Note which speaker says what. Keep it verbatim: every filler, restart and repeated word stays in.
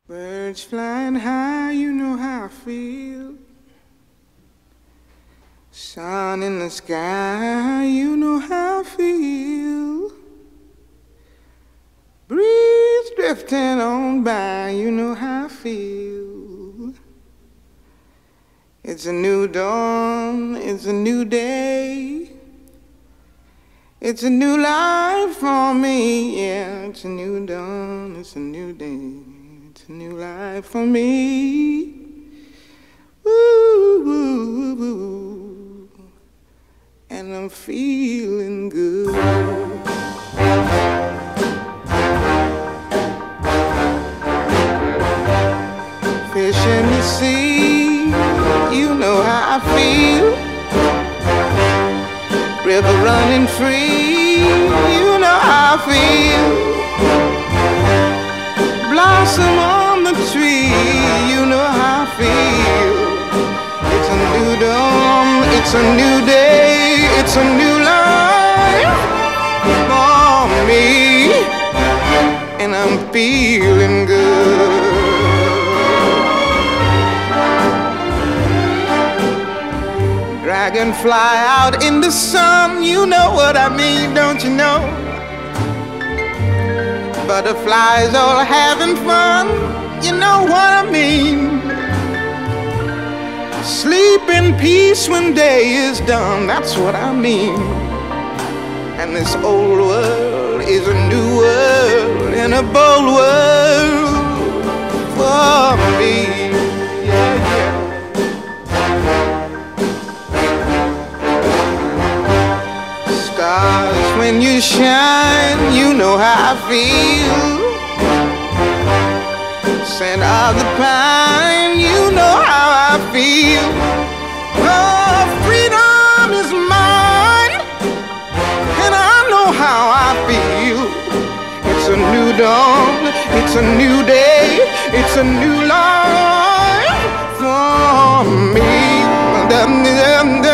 Speaker 1: Birds flying high, you know how I feel. Sun in the sky, you know how I feel. Breeze drifting on by, you know how I feel. It's a new dawn, it's a new day. It's a new life for me, yeah. It's a new dawn, it's a new day. It's a new life for me. Woo, woo, woo, woo. And I'm feeling good. Fish in the sea, you know how I feel. River running free, you know how I feel. Blossom on the tree, you know how I feel. It's a new dawn, it's a new day, it's a new life for me. And I'm feeling good. Dragonfly out in the sun, you know what I mean, don't you know? Butterflies all having fun, you know what I mean. Sleep in peace when day is done, that's what I mean. And this old world is a new world and a bold world for me. Yeah, yeah. Stars, when you shine, you know how I feel. Scent of the pine, you know how I feel. Oh, freedom is mine, and I know how I feel. It's a new dawn, it's a new day, it's a new life for me.